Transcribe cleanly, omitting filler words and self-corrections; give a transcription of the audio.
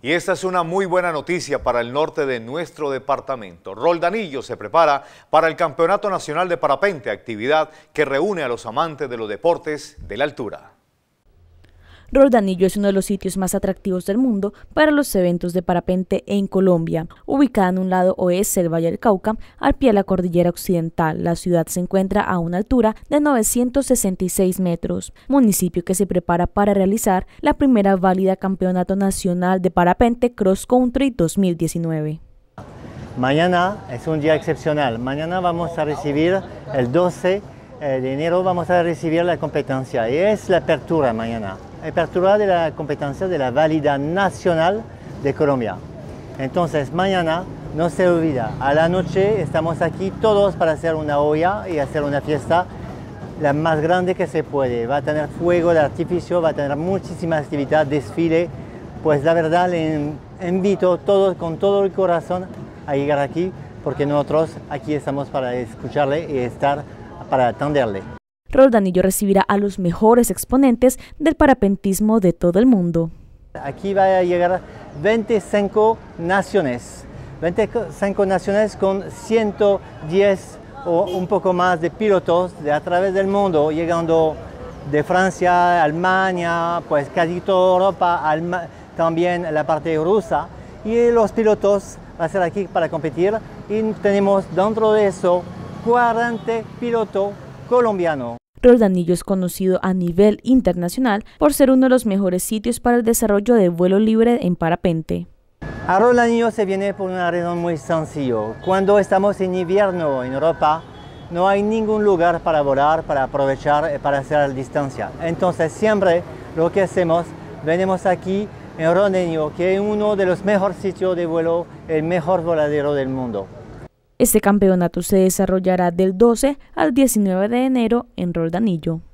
Y esta es una muy buena noticia para el norte de nuestro departamento. Roldanillo se prepara para el Campeonato Nacional de Parapente, actividad que reúne a los amantes de los deportes de la altura. Roldanillo es uno de los sitios más atractivos del mundo para los eventos de parapente en Colombia. Ubicada en un lado oeste del Valle del Cauca, al pie de la cordillera occidental, la ciudad se encuentra a una altura de 966 metros, municipio que se prepara para realizar la primera válida Campeonato Nacional de Parapente Cross Country 2019. Mañana es un día excepcional. Mañana vamos a recibir el 12 de enero, vamos a recibir la competencia y es la apertura mañana. Apertura de la competencia de la válida nacional de Colombia. Entonces mañana no se olvida, a la noche estamos aquí todos para hacer una olla y hacer una fiesta la más grande que se puede. Va a tener fuego de artificio, va a tener muchísima actividad, desfile. Pues la verdad le invito todos con todo el corazón a llegar aquí porque nosotros aquí estamos para escucharle y estar para atenderle. Roldanillo recibirá a los mejores exponentes del parapentismo de todo el mundo. Aquí va a llegar 25 naciones con 110 o un poco más de pilotos de a través del mundo, llegando de Francia, Alemania, pues casi toda Europa, también la parte rusa. Y los pilotos van a ser aquí para competir y tenemos dentro de eso 40 pilotos colombianos. Roldanillo es conocido a nivel internacional por ser uno de los mejores sitios para el desarrollo de vuelo libre en parapente. A Roldanillo se viene por una razón muy sencilla. Cuando estamos en invierno en Europa, no hay ningún lugar para volar, para aprovechar, para hacer la distancia. Entonces siempre lo que hacemos, venimos aquí en Roldanillo, que es uno de los mejores sitios de vuelo, el mejor voladero del mundo. Este campeonato se desarrollará del 12 al 19 de enero en Roldanillo.